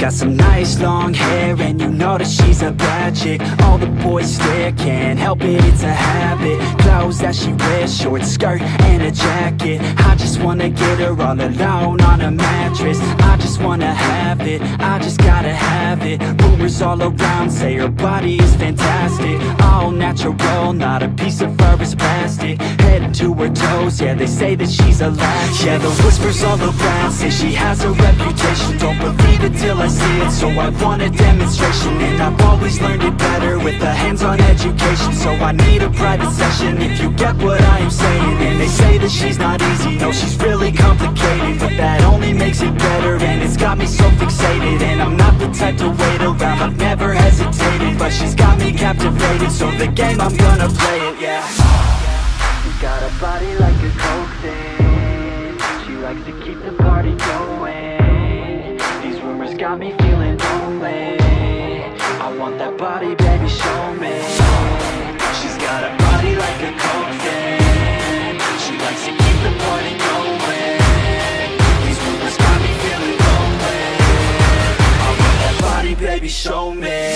got some nice long hair, and you know that she's a bad chick. All the boys stare, can't help it, it's a habit. Clothes that she wears, short skirt and a jacket. I just wanna get her all alone on a mattress. I just wanna have it, I just gotta have it. Rumors all around say her body is fantastic. All natural, not a piece of fur is plastic. Head to her toes, yeah, they say that she's a latch. Yeah, the whispers all around say she has a reputation. Don't believe it till I see it, so I want a demonstration. And I've always learned it better with a hands-on education. So I need a private session, if you get what I am saying. And they say that she's not easy, no, she's really complicated. But that only makes it better, and it's got me so fixated. And I'm not the type to wait around, I've never hesitated. But she's got me captivated, so the game, I'm gonna play it, yeah. She got a body like a coke thing. She likes to keep the party going. These rumors got me feeling lonely. I want that body, baby, show me. She's got a body like a coke thing. She likes to keep the party going. These rumors got me feeling lonely. I want that body, baby, show me.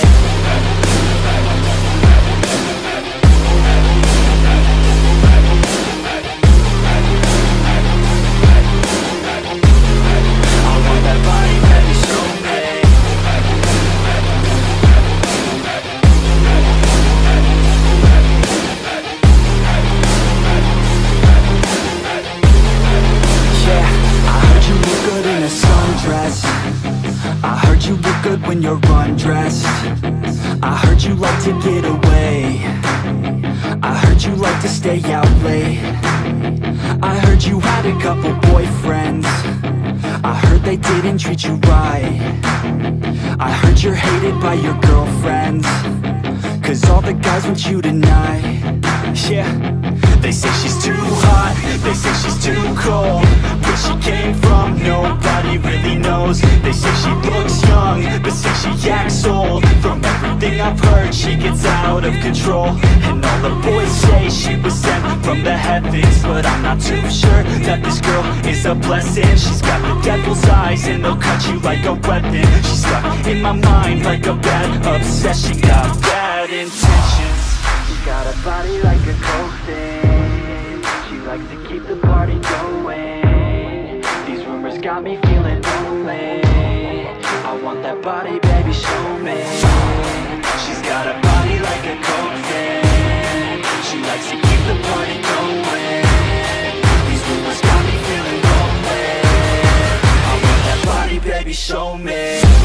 I heard you look good when you're undressed. I heard you like to get away. I heard you like to stay out late. I heard you had a couple boyfriends. I heard they didn't treat you right. I heard you're hated by your girlfriends, 'cause all the guys want you tonight. Yeah, they say she's too hot, they say she's too cold. Where she came from, nobody really knows. They say she looks young, but say she acts old. From everything I've heard, she gets out of control. And all the boys say she was sent from the heavens, but I'm not too sure that this girl is a blessing. She's got the devil's eyes, and they'll cut you like a weapon. She's stuck in my mind like a bad obsession. Got bad intentions. She got a body like a coke thing. She likes to keep the party going. These rumors got me feeling lonely. I want that body, baby, show me. She's got a body like a coke thing. She likes to keep the party going. These rumors got me feeling lonely. I want that body, baby, show me.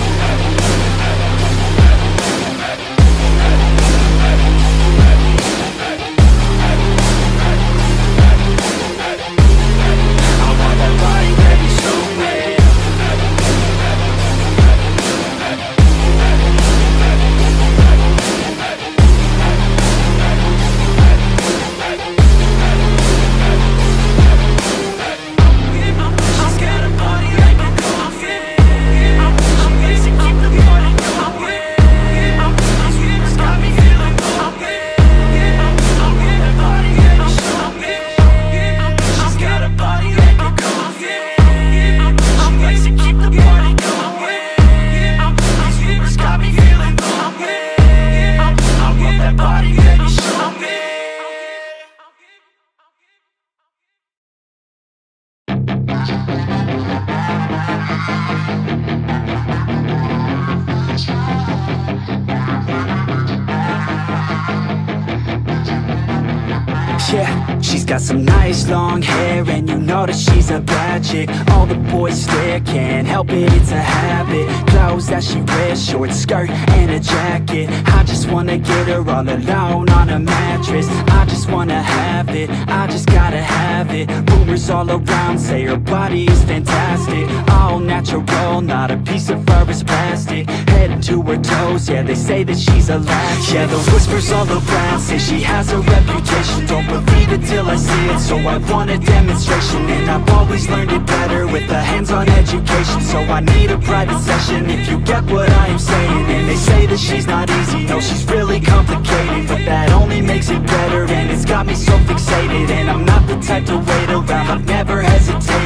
Yeah, she's got some nice long hair, and you know that she's a bad chick. All the boys stare, can't help it, it's a habit. Clothes that she wears, short skirt and a jacket. I just wanna get her all alone on a mattress. I just wanna have it, I just gotta have it. Rumors all around say her body is fantastic. All natural, not a piece of fur is plastic. Head to her toes, yeah, they say that she's a latch. Yeah, the whispers all around say she has a reputation. Don't believe it till I see it, so I want a demonstration. And I've always learned it better with a hands-on education. So I need a private session, if you get what I am saying. And they say that she's not easy, no, she's really complicated. But that only makes it better, and it's got me so fixated. And I'm not the type to wait around, I've never hesitated.